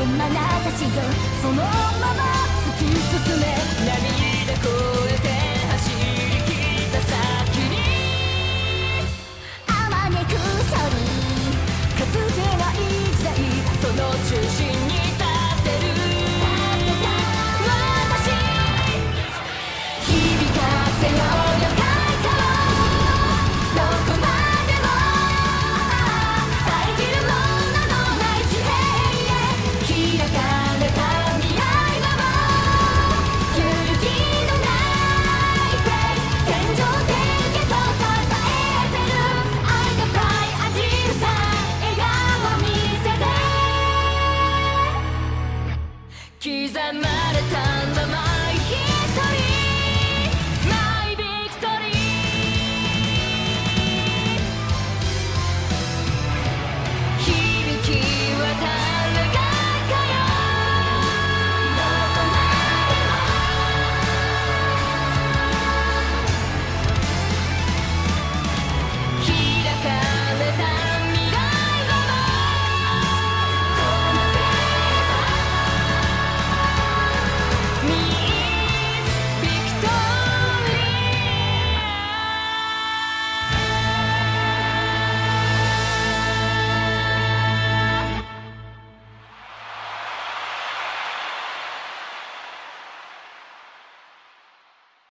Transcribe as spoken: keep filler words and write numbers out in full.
眼差しよそのまま突き進め涙越えて走り切った先にあまねく勝利かつてない時代その中心に立ってる私響かせようよ快歌をどこまでも遮るもののない地平へ開かれた未来はもう揺るぎのないペース天井でゲソ抱えてる I got pride アジルさ笑顔見せて刻まれたんだマイヒストリー